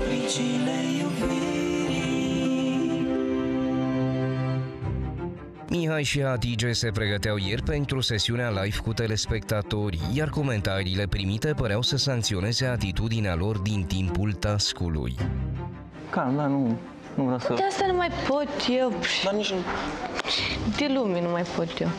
Capriciile iubirii. Mihai și Hatice se pregăteau ieri pentru sesiunea live cu telespectatorii, iar comentariile primite păreau să sancționeze atitudinea lor din timpul task-ului. Calm, da, nu vreau să... De asta nu mai pot eu. Dar nici nu... De lume nu mai pot eu.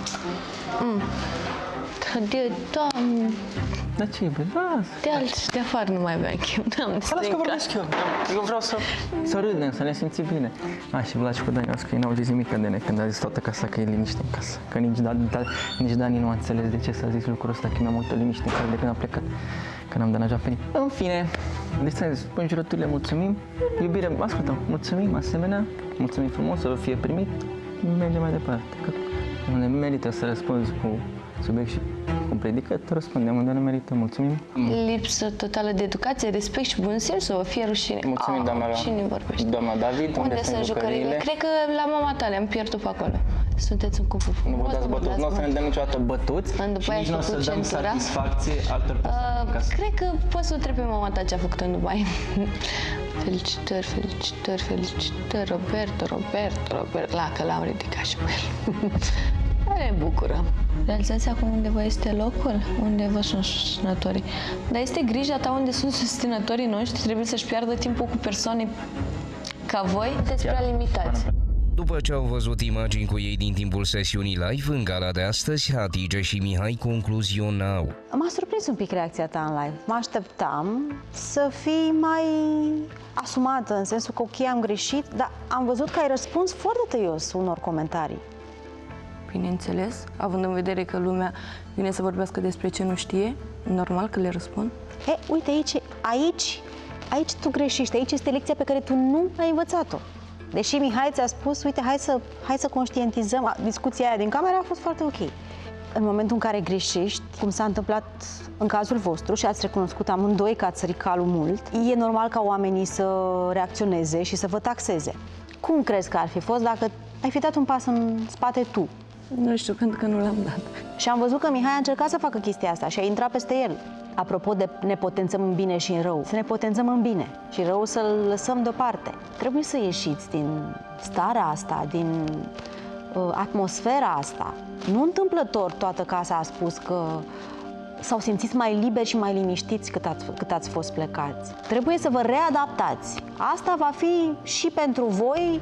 Doamne, Dar ce, bă, lasă. de alții de afară nu mai aveam chef. Doamne, Să las că vorbesc eu. Eu vreau să râdem, să ne simțim bine. Și Vlad și cu Dani au scris, n-au zis nimic de ne când a zis toată casa că e liniște în casă. Că nici Dani nu a înțeles de ce s-a zis lucrul ăsta, că mi-a multă liniște în casă de când a plecat. Că n-am deranjat pe nimeni. În fine, deci ți-am zis, înjurăturile mulțumim, iubire, ascultăm, mulțumim, asemenea, mulțumim frumos, să vă fie primit, mergem mai departe. Că unde merită să răspunzi cu subiect și cu predică, răspundem, unde nu merită, mulțumim. Lipsă totală de educație, respect și bun simț, să vă fie rușine. Mulțumim, cine vorbește? Doamna David, unde sunt jucăriile? Cred că la mama ta le-am pierdut pe acolo. Sunteți în cufu frumos. Nu vă dați bătuți, nu o să ne dăm niciodată bătuți și nici nu o să dăm satisfacție altor persoane. Cred că poți să o întrebi pe mama ta ce a făcut în Dubai. Felicitări, felicitări, felicitări, Roberto, la că l-am ridicat și pe el. Ne bucură. Realizați acum unde vă este locul? Unde vă sunt susținătorii? Dar este grija ta unde sunt susținătorii noștri? Trebuie să-și piardă timpul cu persoane ca voi? Sunteți prea limitați. După ce au văzut imagini cu ei din timpul sesiunii live, în gala de astăzi, Hatice și Mihai concluzionau. M-a surprins un pic reacția ta în live. Mă așteptam să fii mai asumată, în sensul că ok, am greșit, dar am văzut că ai răspuns foarte tăios unor comentarii. Bineînțeles, având în vedere că lumea vine să vorbească despre ce nu știe, normal că le răspund. Uite, aici tu greșești, aici este lecția pe care tu nu ai învățat-o. Deși Mihai ți-a spus, uite, hai să conștientizăm, discuția aia din cameră a fost foarte ok. În momentul în care greșești, cum s-a întâmplat în cazul vostru și ați recunoscut amândoi că ați sărit calul mult, e normal ca oamenii să reacționeze și să vă taxeze. Cum crezi că ar fi fost dacă ai fi dat un pas în spate tu? Nu știu, pentru că nu l-am dat. Și am văzut că Mihai a încercat să facă chestia asta și a intrat peste el. Apropo de ne potențăm în bine și în rău, să ne potențăm în bine și rău să-l lăsăm deoparte. Trebuie să ieșiți din starea asta, din atmosfera asta. Nu întâmplător toată casa a spus că s-au simțit mai liberi și mai liniștiți cât ați fost plecați. Trebuie să vă readaptați. Asta va fi și pentru voi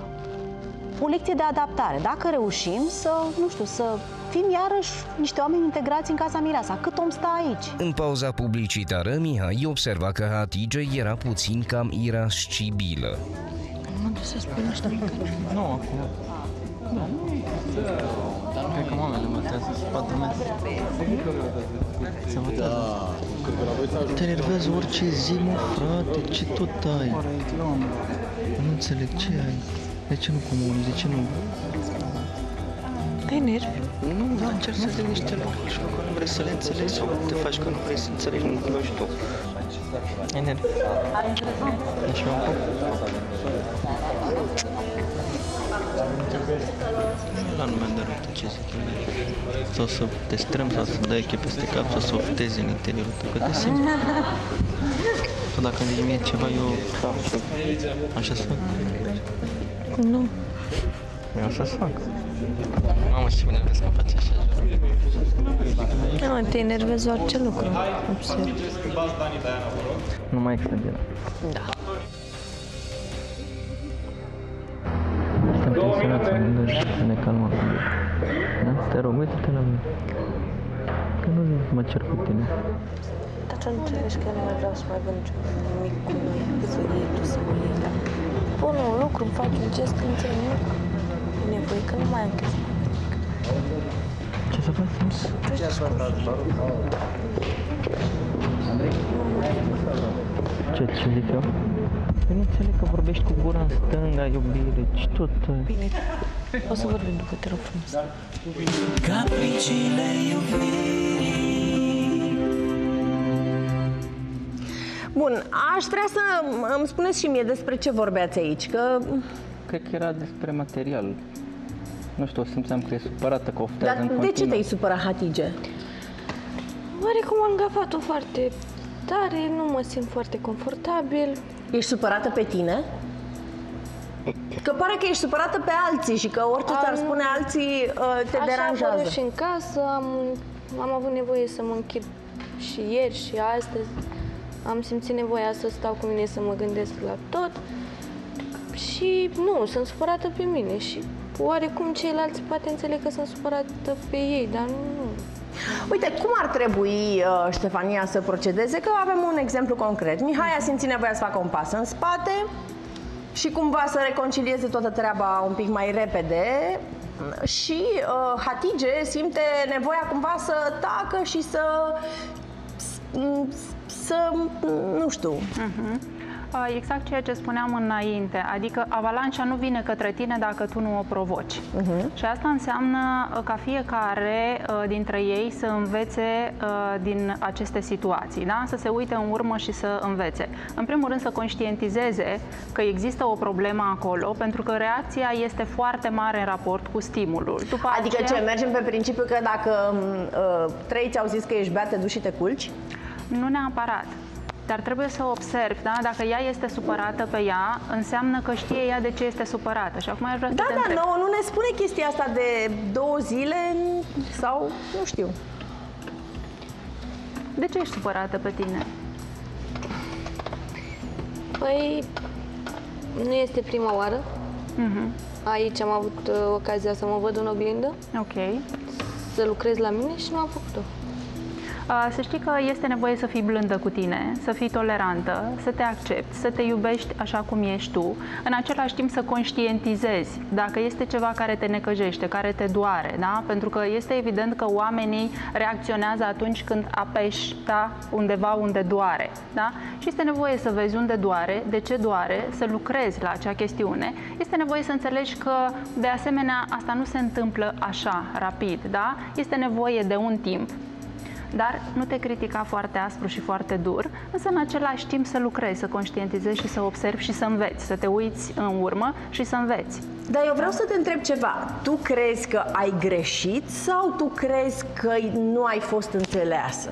o lecție de adaptare. Dacă reușim să fim iarăși niște oameni integrați în casa Mireasa, cât om sta aici. În pauza publicitară, Mihai observa că Hatice era puțin cam irascibilă. Nu trebuie să spun asta. Nu, acum. Cred că mamele votează să poată merge. Se votează. Te enervează orice zi, mă, frate, ce tot ai? Nu înțeleg, ce ai? De ce nu comuni? De ce nu? Te enervi? Nu, dar încerc să zic niște lucruri și că nu vrei să le înțelegi sau te faci că nu vrei să înțelegi, nu și tu. Enervi. Ești un pic? La nu mi-am dat uite ce zic. Sau să te strâm, sau să dai chei peste cap, sau să oftezi în interiorul tău, că te simți. Sau dacă îmi zici mie ceva, eu așa să fac. Nu. Eu să-ți fac. Mamă, ce mă nervez că faci așa. Nu, te enervezi orice lucru. Observ. Nu mai exagera. Da. Suntem presionați amândoi să ne calmăm. Da? Te rog, uite-te la mine. Că nu mă cer cu tine. Dar tu nu înțelegi că eu nu mai vreau să mai văd nimic cu noi. Să iei tu, să mă iei, dar pun un lucru, îmi faci un gest, înțeleg, nu e nevoie, că nu mai am chestia. Ce să facem? Ce zic eu? Eu nu înțeleg că vorbești cu gura în stânga, iubire, ce tot... Bine, o să vorbim după, te rog frumos. Capriciile iubirii. Bun, aș vrea să îmi spuneți și mie despre ce vorbeați aici, că... Cred că era despre material. Nu știu, simțeam că e supărată, că oftează în Dar continuu. de ce te-ai supărat, Hatice? Oarecum am gafat-o foarte tare, nu mă simt foarte confortabil. Ești supărată pe tine? Că pare că ești supărată pe alții și că orice ți-ar spune alții te deranjează. Așa și în casă, am avut nevoie să mă închid și ieri și astăzi. Am simțit nevoia să stau cu mine, să mă gândesc la tot. Și nu, sunt supărată pe mine și oarecum ceilalți poate înțeleg că sunt supărată pe ei, dar nu. Uite, cum ar trebui Ștefania să procedeze? Că avem un exemplu concret. Mihai a simțit nevoia să facă un pas în spate și cumva să reconcilieze toată treaba un pic mai repede și Hatice simte nevoia cumva să tacă și să nu știu. Exact ceea ce spuneam înainte, adică avalanșa nu vine către tine dacă tu nu o provoci. Și asta înseamnă ca fiecare dintre ei să învețe din aceste situații, da? Să se uite în urmă și să învețe. În primul rând să conștientizeze că există o problemă acolo, pentru că reacția este foarte mare în raport cu stimulul. Adică ce, mergem pe principiu că dacă 3 ți-au zis că ești beat, te duci și te culci? Nu neapărat. Dar trebuie să observi, da? Dacă ea este supărată pe ea, înseamnă că știe ea de ce este supărată. Și acum aș vrea să te întreb. Nouă nu ne spune chestia asta de 2 zile sau nu știu. De ce ești supărată pe tine? Păi, nu este prima oară. Aici am avut ocazia să mă văd în oglindă. Ok. Să lucrez la mine și nu am făcut-o. Să știi că este nevoie să fii blândă cu tine, să fii tolerantă, să te accepti, să te iubești așa cum ești tu, în același timp să conștientizezi dacă este ceva care te necăjește, care te doare, da? Pentru că este evident că oamenii reacționează atunci când apeși, da? Undeva unde doare, da? Și este nevoie să vezi unde doare, de ce doare, să lucrezi la acea chestiune. Este nevoie să înțelegi că, de asemenea, asta nu se întâmplă așa, rapid, da? Este nevoie de un timp. Dar nu te critica foarte aspru și foarte dur, însă în același timp să lucrezi, să conștientizezi și să observi și să înveți, să te uiți în urmă și să înveți. Dar eu vreau să te întreb ceva. Tu crezi că ai greșit sau tu crezi că nu ai fost înțeleasă?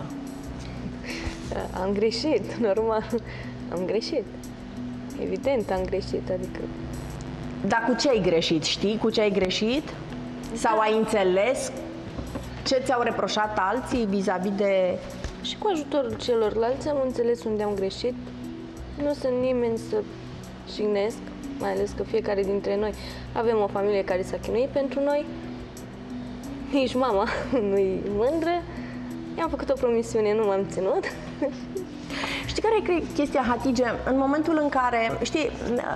Am greșit, normal. Am greșit. Evident am greșit, adică... Dar cu ce ai greșit? Știi cu ce ai greșit? Sau ai înțeles ce ți-au reproșat alții vis-a-vis de... Și cu ajutorul celorlalți am înțeles unde am greșit. Nu sunt nimeni să jignesc, mai ales că fiecare dintre noi avem o familie care s-a chinuit pentru noi. Nici mama nu-i mândră. I-am făcut o promisiune, nu m-am ținut. Știi care e chestia, Hatice? În momentul în care, știi,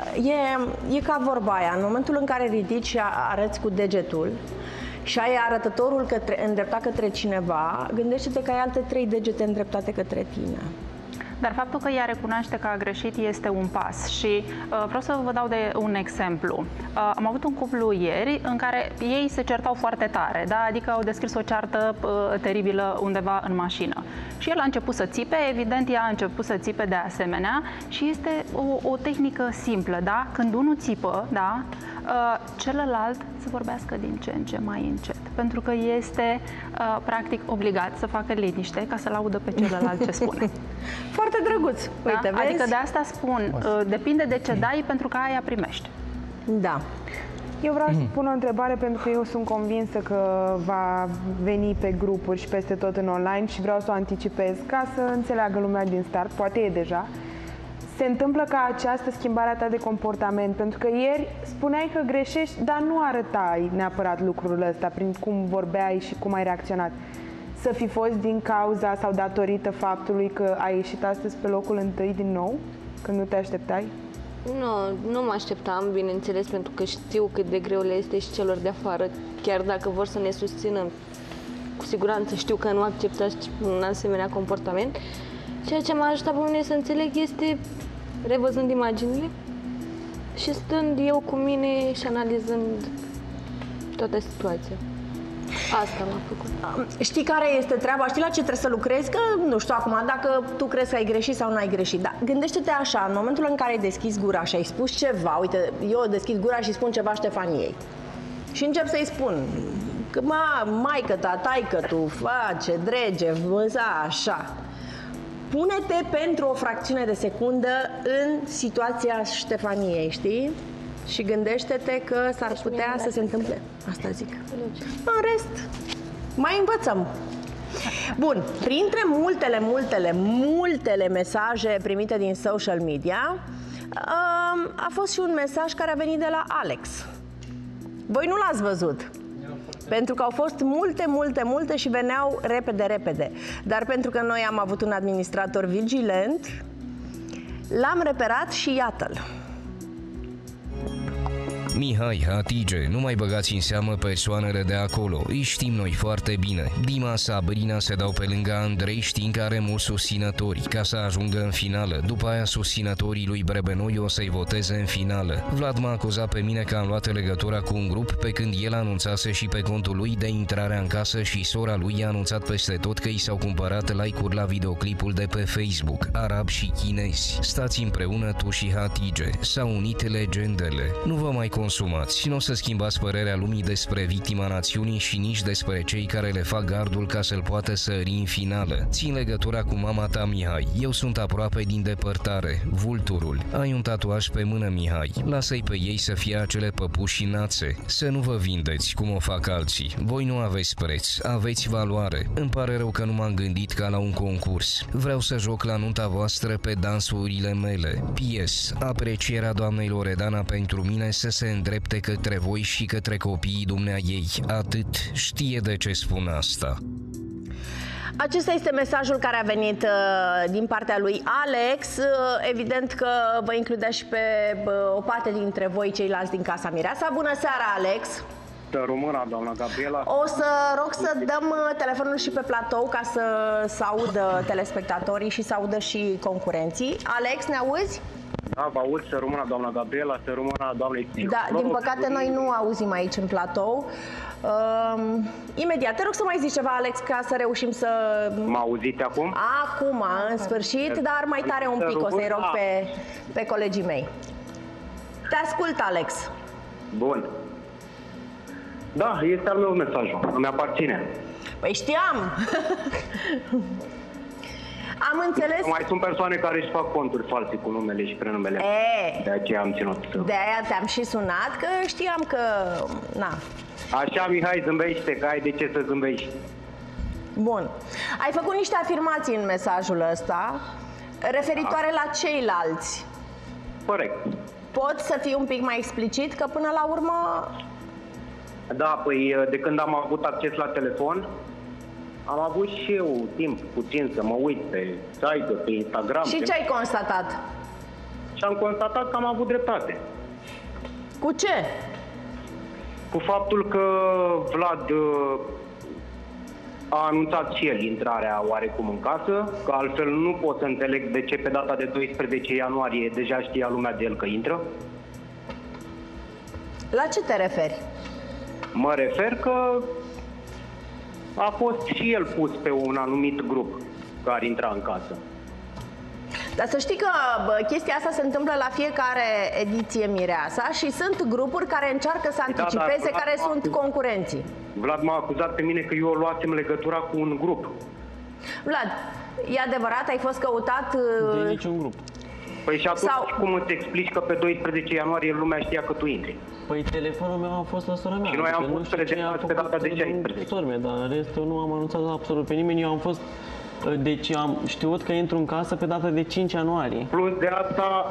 e ca vorba aia, în momentul în care ridici și arăți cu degetul și ai arătătorul îndreptat către cineva, gândește-te că ai alte 3 degete îndreptate către tine. Dar faptul că ea recunoaște că a greșit este un pas și vreau să vă dau de un exemplu. Am avut un cuplu ieri în care ei se certau foarte tare, da? Adică au descris o ceartă teribilă undeva în mașină. Și el a început să țipe, evident ea a început să țipe de asemenea și este o tehnică simplă, da? Când unul țipă, da? Celălalt să vorbească din ce în ce mai încet, pentru că este practic obligat să facă liniște ca să-l audă pe celălalt ce spune. Foarte drăguț. Uite, da? vezi? Adică de asta spun, depinde de ce dai, pentru că aia primești. Da. Eu vreau să pun o întrebare pentru că eu sunt convinsă că va veni pe grupuri și peste tot în online și vreau să o anticipez ca să înțeleagă lumea din start, poate e deja. Se întâmplă ca această schimbare a ta de comportament, pentru că ieri spuneai că greșești, dar nu arătai neapărat lucrul ăsta prin cum vorbeai și cum ai reacționat. Să fi fost din cauza sau datorită faptului că ai ieșit astăzi pe locul 1 din nou, când nu te așteptai? Nu mă așteptam, bineînțeles, pentru că știu cât de greu le este și celor de afară, chiar dacă vor să ne susțină. Cu siguranță știu că nu acceptați un asemenea comportament. Ceea ce m-a ajutat pe mine să înțeleg este revăzând imaginile și stând eu cu mine și analizând toată situația. Asta m-a făcut. Știi care este treaba? Știi la ce trebuie să lucrezi? Că nu știu acum dacă tu crezi că ai greșit sau nu ai greșit. Dar gândește-te așa, în momentul în care ai deschis gura și ai spus ceva, uite, eu deschid gura și spun ceva Ștefaniei. Și încep să-i spun că maică ta, taică tu, face, drege, văza, așa. Pune-te pentru o fracțiune de secundă în situația Ștefaniei, știi? Și gândește-te că s-ar putea să se întâmple. Asta zic. În rest, mai învățăm. Bun, printre multele mesaje primite din social media, a fost și un mesaj care a venit de la Alex. Voi nu l-ați văzut, pentru că au fost multe și veneau repede. Dar pentru că noi am avut un administrator vigilent, l-am reperat și iată-l. Mihai, Hatice, nu mai băgați în seamă persoanele de acolo, îi știm noi foarte bine. Dima, Sabrina se dau pe lângă Andrei, știind că are mulți susținători, ca să ajungă în finală. După aia susținătorii lui Brebenoi o să-i voteze în finală. Vlad m-a acuzat pe mine că am luat legătura cu un grup, pe când el anunțase și pe contul lui de intrarea în casă și sora lui i-a anunțat peste tot că i s-au cumpărat like-uri la videoclipul de pe Facebook, arabi și chinezi. Stați împreună tu și Hatice, s-au unit legendele. Nu vă mai consumați, nu o să schimbați părerea lumii despre victima națiunii și nici despre cei care le fac gardul ca să-l poată sări în finală. Țin legătura cu mama ta, Mihai. Eu sunt aproape din depărtare. Vulturul. Ai un tatuaj pe mână, Mihai. Lasă-i pe ei să fie acele păpuși și națe. Să nu vă vindeți cum o fac alții. Voi nu aveți preț, aveți valoare. Îmi pare rău că nu m-am gândit ca la un concurs. Vreau să joc la nunta voastră pe dansurile mele. P.S. Aprecierea doamnei Loredana pentru mine să se îndrepte către voi și către copiii dumneaei. Atât. Știe de ce spun asta. Acesta este mesajul care a venit din partea lui Alex. Evident că vă includea și pe o parte dintre voi, ceilalți din Casa Mireasa. Bună seara, Alex! Româna, doamna Gabriela. O să rog să dăm telefonul și pe platou ca să audă telespectatorii și să audă și concurenții. Alex, ne auzi? Da, vă aud, să rămână doamna Gabriela, să rămână doamnei psiholog. Da, din păcate noi nu auzim aici în platou. Imediat, te rog să mai zici ceva, Alex, ca să reușim să... Mă auziți acum? Acum, în sfârșit, dar mai tare un pic, o să-i rog pe colegii mei. Te ascult, Alex. Bun. Da, este al meu mesajul, îmi aparține. Păi știam! Am înțeles. Mai sunt persoane care își fac conturi false cu numele și prenumele. De aceea am ținut. De aia te-am și sunat, că știam că... Na. Așa, Mihai, zâmbește, că ai de ce să zâmbești. Bun. Ai făcut niște afirmații în mesajul ăsta referitoare la ceilalți. Corect. Poți să fii un pic mai explicit, că până la urmă... Da, păi de când am avut acces la telefon, am avut și eu timp puțin să mă uit pe site, pe Instagram. Și ce ai constatat? Și am constatat că am avut dreptate. Cu ce? Cu faptul că Vlad a anunțat și el intrarea oarecum în casă, că altfel nu pot să înțeleg de ce pe data de 12 ianuarie deja știa lumea de el că intră. La ce te referi? Mă refer că a fost și el pus pe un anumit grup care intra în casă. Dar să știi că chestia asta se întâmplă la fiecare ediție Mireasa și sunt grupuri care încearcă să anticipeze care sunt concurenții. Vlad m-a acuzat pe mine că eu luasem legătura cu un grup. Vlad, e adevărat? Ai fost căutat... De niciun grup. Păi și atunci cum îți explici că pe 12 ianuarie lumea știa că tu intri? Păi telefonul meu a fost la sora mea. Și noi am fost prezentați pe data de 16. Dar în rest eu nu am anunțat absolut pe nimeni. Eu am fost... Deci am știut că intru în casă pe data de 5 ianuarie. Plus de asta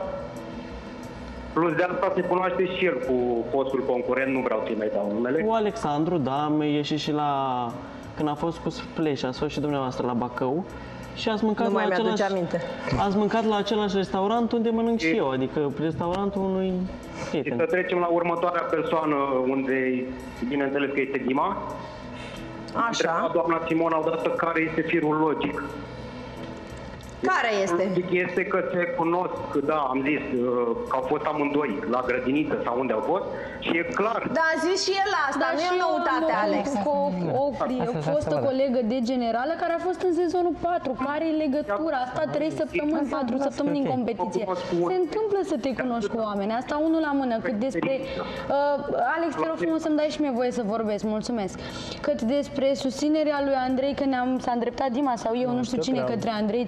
se cunoaște și el cu fostul concurent, nu vreau să-i mai dau numele. Cu Alexandru, da, am ieșit și la... Când a fost cu Splash, ați fost și dumneavoastră la Bacău. Și ați mâncat, ați mâncat la același restaurant unde mănânc și eu, adică restaurantul unui prieten. Și să trecem la următoarea persoană, unde, bineînțeles că este Dima. Așa. Doamna Simona odată care este firul logic. Care este? Este că se cunosc, da, am zis, că au fost amândoi la grădiniță sau unde au fost și e clar. Da, a zis și el asta, da, nu e o noutate, Alex. O fostă colegă de generală care a fost în sezonul 4, care e legătura, asta 3 săptămâni, 4 săptămâni în competiție. Se întâmplă să te cunoști cu oameni, asta unul la mână, cât despre... Alex, te rog frumos să-mi dai și mie voie să vorbesc, mulțumesc. Cât despre susținerea lui Andrei, că s-a îndreptat Dima sau eu, nu știu cine, către Andrei, ce scria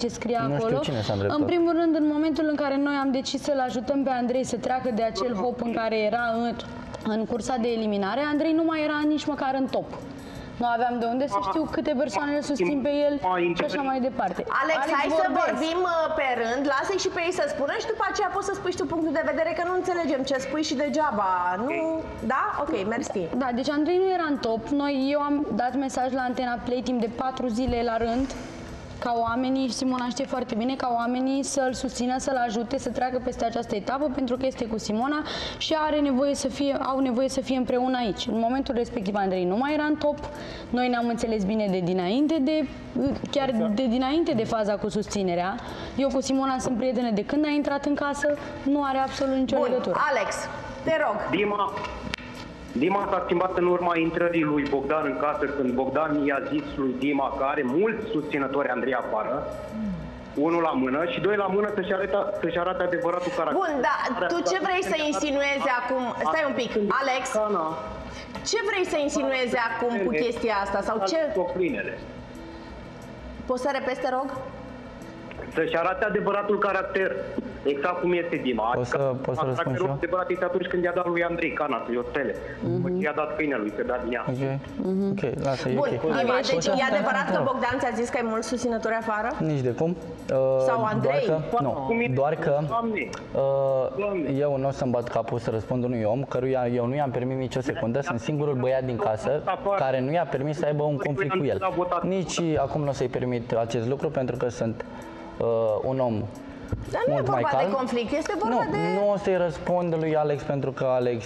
acolo. În primul rând, în momentul în care noi am decis să-l ajutăm pe Andrei să treacă de acel hop în care era în cursa de eliminare, Andrei nu mai era nici măcar în top. Nu aveam de unde să știu câte persoane îl susțin pe el și așa mai departe. Alex, hai să vorbim pe rând, lasă-i și pe ei să spună și după aceea poți să spui și tu punctul de vedere, că nu înțelegem ce spui și degeaba. Nu? Da? Ok, mersi. Da, deci Andrei nu era în top. Eu am dat mesaj la Antena Play timp de 4 zile la rând, ca oamenii, și Simona știe foarte bine, ca oamenii să-l susțină, să-l ajute să treacă peste această etapă, pentru că este cu Simona și au nevoie să fie împreună aici. În momentul respectiv Andrei nu mai era în top, noi ne-am înțeles bine chiar de dinainte de faza cu susținerea. Eu cu Simona sunt prietene de când a intrat în casă, nu are absolut nicio legătură. Alex, te rog. Dima s-a schimbat în urma intrării lui Bogdan în casă, când Bogdan i-a zis lui Dima că are mulți susținători Andrei afară, unul la mână și doi la mână să-și arate adevăratul caracter. Bun, da, tu ce vrei să insinuezi acum? Stai un pic, Alex. Ce vrei să insinuezi acum cu chestia asta? Sau ce? Poți să repeți, te rog? Să-și arate adevăratul caracter, exact cum este Dima. Poți să răspund și eu? Adevărat este atunci când i-a dat lui Andrei cana să-i o stele. I-a dat câinelui, să dea din ea. Ok, lasă, e bun, ok. Dima, deci e adevărat că Bogdan ți-a zis că ai mulți susținători afară? Nici de cum. Sau Andrei? Doar că eu nu o să-mi bat capul să răspund unui om căruia eu nu i-am permis nicio secundă. Sunt singurul băiat din casă care nu i-a permis să aibă un conflict cu el. Nici acum nu o să-i permit acest lucru, pentru că sunt un om Dar nu e vorba de conflict, este vorba de... Nu o să-i răspund lui Alex, pentru că Alex...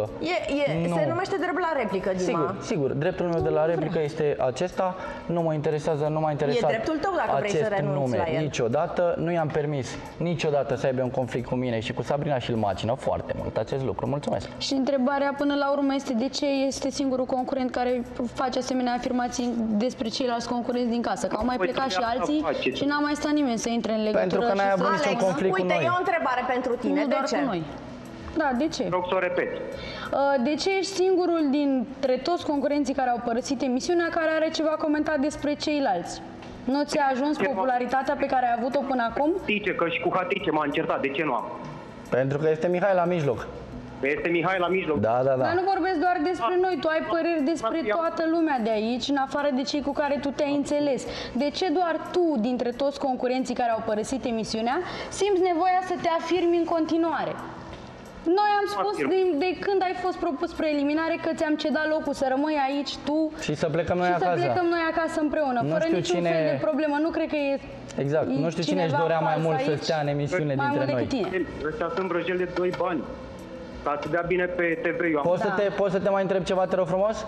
Se numește drept la replică, Dima. Sigur, dreptul meu de la replică este acesta. Nu mă interesează, nu m-a interesat. E dreptul tău dacă vrei să renunți la el. Niciodată. Nu i-am permis niciodată să aibă un conflict cu mine și cu Sabrina și îl macină foarte mult acest lucru. Mulțumesc. Și întrebarea până la urmă este de ce este singurul concurent care face asemenea afirmații despre ceilalți concurenți din casă? Că au mai plecat și alții și n-a mai stat nimeni să intre în legătură. Pentru că n-ai avut niciun conflict cu noi. Uite, e o întrebare pentru tine. Nu doar cu noi. Da, de ce? Rog să o repeți. De ce ești singurul dintre toți concurenții care au părăsit emisiunea care are ceva comentat despre ceilalți? Nu ți-a ajuns popularitatea pe care ai avut-o până acum? Hatice, că și cu Hatice m-a încertat. De ce nu am? Pentru că este Mihai la mijloc. Este Mihai la mijloc. Da. Dar nu vorbesc doar despre noi, tu ai păreri despre toată lumea de aici, în afară de cei cu care tu te-ai înțeles. De ce doar tu, dintre toți concurenții care au părăsit emisiunea, simți nevoia să te afirmi în continuare? Noi am spus de când ai fost propus spre eliminare că ți-am cedat locul să rămâi aici tu și să plecăm noi acasă. Să plecăm noi acasă împreună, fără niciun fel de problemă. Nu cred că e exact. Nu știu cine își dorea mai mult să stea în emisiune dintre noi. Ăștia sunt vrăjeli de 2 bani. Ca să dea bine pe TV. Poți să te mai întreb ceva, te rog frumos?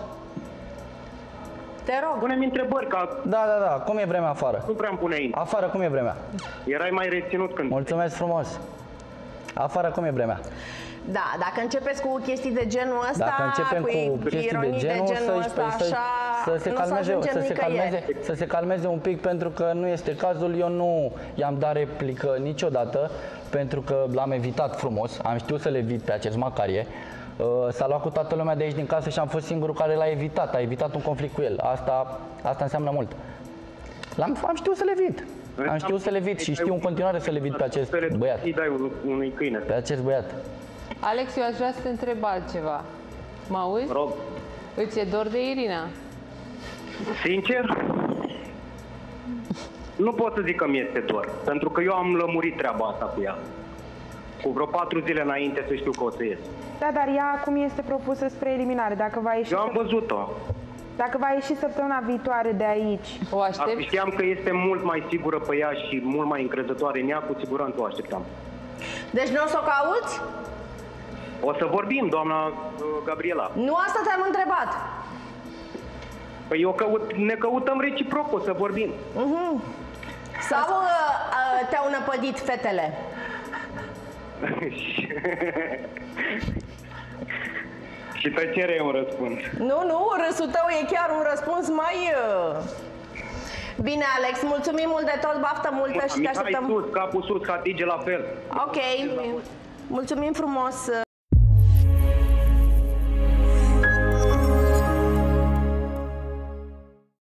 Te rog. Pune-mi întrebări, ca... Da. Cum e vremea afară? Nu prea-mi pune aici. Afară, cum e vremea? Erai mai reținut când... Mulțumesc frumos. Afară, cum e vremea? Da, dacă începeți cu chestii de genul ăsta, cu ironii de genul ăsta, așa, să se calmeze un pic, pentru că nu este cazul. Eu nu i-am dat replică niciodată, pentru că l-am evitat frumos, am știut să le evit pe acest Macarie. S-a luat cu toată lumea de aici din casă și am fost singurul care l-a evitat, a evitat un conflict cu el. Asta înseamnă mult. Am știut să le evit. Am știut să le evit și știu în continuare să le evit pe acest băiat. Unui câine. Pe acest băiat. Alex, eu aș vrea să te întreb altceva. Mă auzi? Rog. Îți e dor de Irina? Sincer? Nu pot să zic că mi-este dor, pentru că eu am lămurit treaba asta cu ea. Cu vreo 4 zile înainte să știu că o să ies. Da, dar ea acum este propusă spre eliminare. Dacă va ieși... Eu am văzut-o. Dacă va ieși săptămâna viitoare de aici... O aștept? Știam că este mult mai sigură pe ea și mult mai încrezătoare în ea, cu siguranță o așteptam. Deci nu o să o cauți? O să vorbim, doamna Gabriela. Nu asta te-am întrebat. Păi ne căutăm reciproc, o să vorbim. Sau te-au năpădit fetele? Și tăcere e un răspuns. Nu, râsul tău e chiar un răspuns mai... Bine, Alex, mulțumim mult de tot, baftă multă și te așteptăm. Sus, capul sus, Hatice la fel. Ok, mulțumim frumos.